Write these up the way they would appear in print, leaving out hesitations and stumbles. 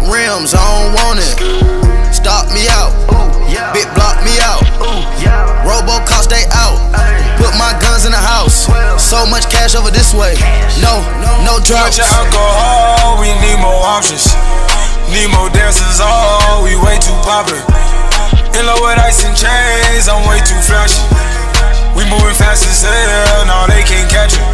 rims, I don't want it. Stop me out, big block me out. Robocop, stay out. Put my guns in the house. So much cash over this way. No drugs. With your alcohol, we need more options. Need more dancers, oh, we way too popular. In love with ice and chains, I'm way too flashy. We moving fast as hell, now they can't catch it.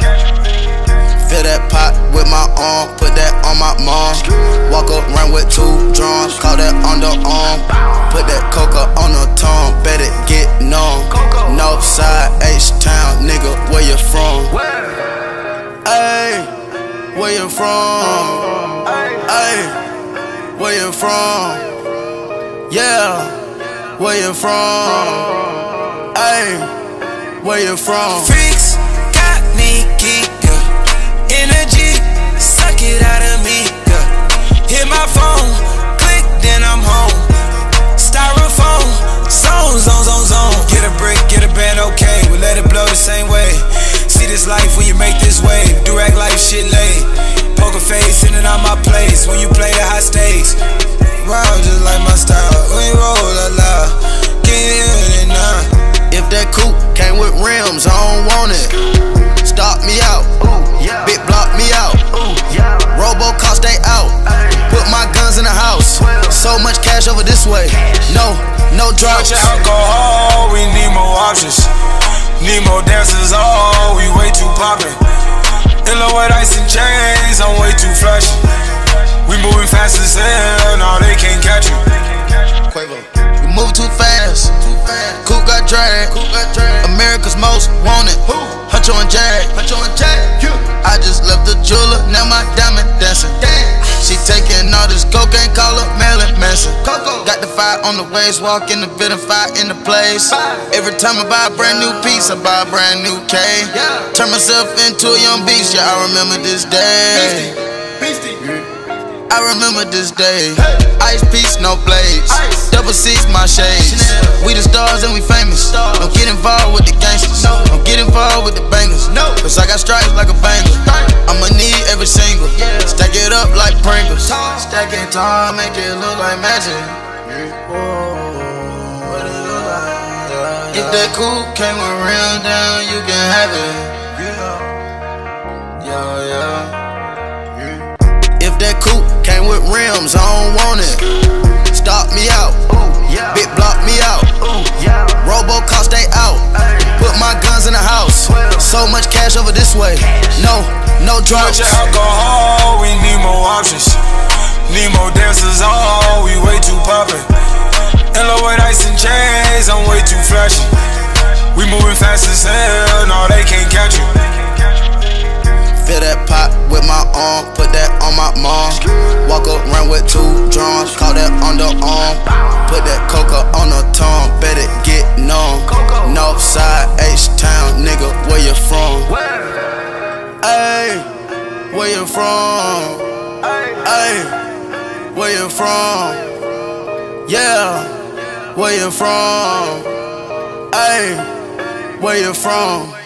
Fill that pot with my arm, put that on my mom. Walk up, run with 2 drums, call that underarm. Put that coca on her tongue, bet it get numb. Northside, H-Town, nigga, where you from? Ayy, where you from? Ayy, where you from? Yeah, where you from? Ayy, where you from? Freaks got me geek, yeah. Energy, suck it out of me, yeah. Hit my phone, click, then I'm home. Styrofoam, zone. Get a brick, get a band, okay. We let it blow the same way. See this life when you make this wave. Durag life shit laid. Poker face in and out my place when you play the high stakes. Wow, just like my style. When you roll a lot, get in it now. If that coupe came with rims, I don't want it. Stop me out, big block me out. Robocop, stay out. Put my guns in the house. So much cash over this way. No drugs. With your alcohol, we need more options. Need more dancers, oh, we way too popular. In love with ice and chains, I'm way too flashy. We moving fast as hell, now they can't catch it. Quavo. We move too fast. Coupe got dragged. America's most wanted. Huncho and Jag. I just left the jeweler, now my diamond dancing. She taking all this cocaine, call her Marilyn Manson. Got the fire on the waist, walk in the building, fire in the place. Every time I buy a brand new piece, I buy a brand new K. Turn myself into a young beast, yeah, I remember this day. I remember this day. Ice piece, no blades. Double C's, my shades. We the stars and we famous. Don't get involved with the gangsters. Don't get involved with the bangers. Cause I got stripes like a banger. I'ma need every single. Stack it up like Pringles. Stack it tall, make it look like magic. If that coupe came with real down, you can have it. Yeah. If that coupe came with rims, I don't want it. Stop me out, big block me out. Robocop, stay out. Put my guns in the house. So much cash over this way. No drugs. With your alcohol, we need more options. Need more dancers, oh, we way too popular. In love with ice and chains, I'm way too flashy. We moving fast as hell, now they can't catch it. Fill that pot with my arm, put that on my mom. Walk up, run with 2 drums, call that underarm. Put that coca on her tongue, bet it get numb. Northside, H-Town, nigga, where you from? Ayy, where you from? Ayy, where you from? Yeah, where you from? Ayy, where you from?